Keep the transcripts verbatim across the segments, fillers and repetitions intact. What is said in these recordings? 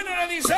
Bueno, le dice.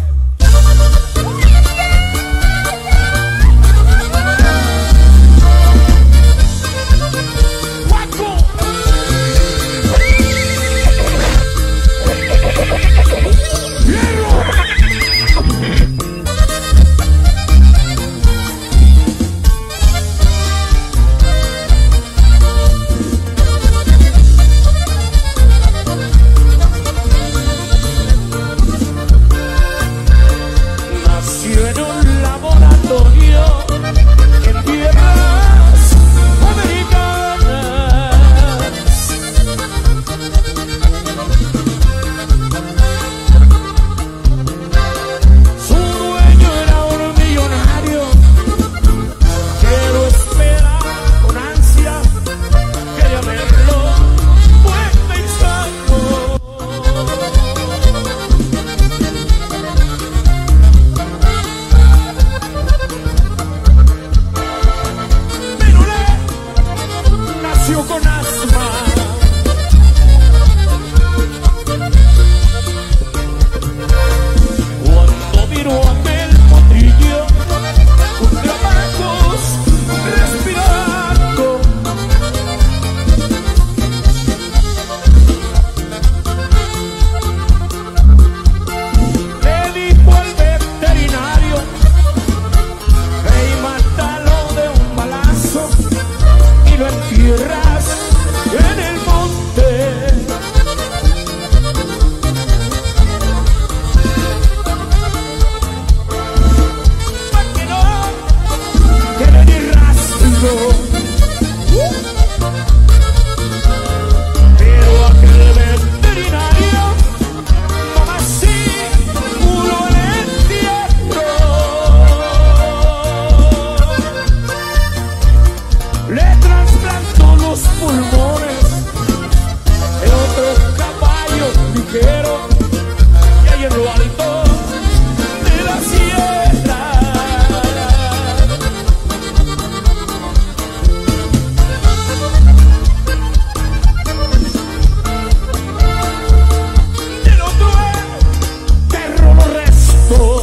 Con asma, cuando vino aquel potrillo, un trabajos respirando, le dijo al veterinario: hey, mátalo de un balazo y lo entierras en el monte. Pa' que no quede ni rastro. Pero aquel veterinario, mamá, sí, uno el entierro. Le trasplantó los pulmones de otro caballo ligero, y ahí en lo alto de la sierra del otro enterró los restos.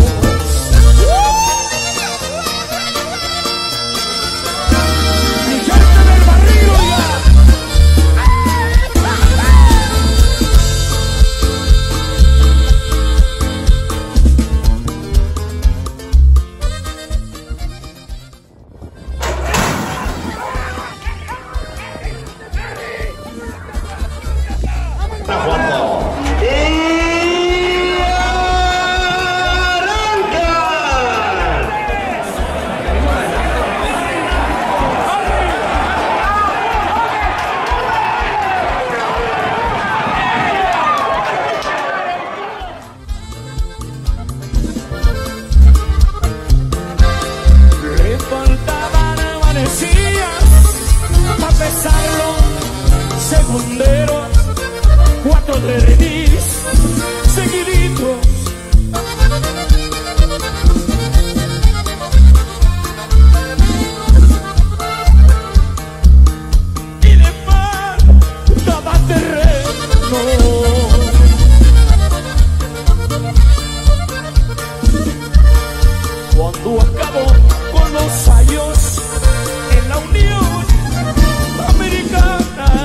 Segundero, cuatro de remis seguiditos. Y le faltaba terreno. Cuando acabó con los años en la Unión Americana,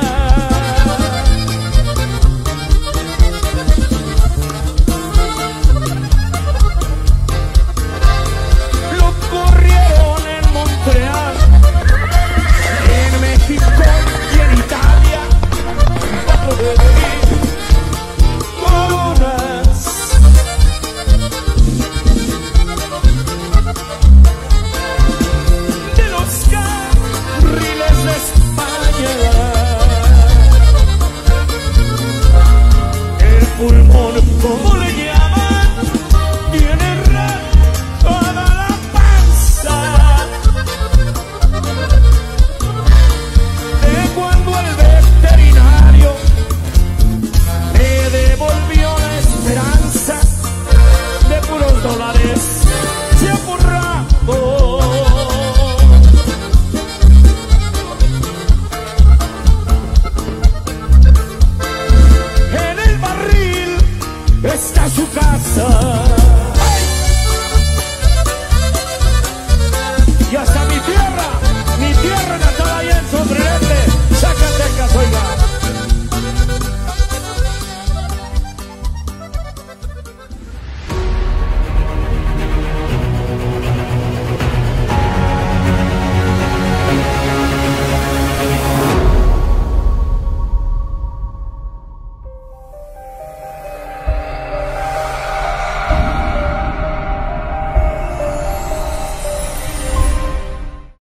casa.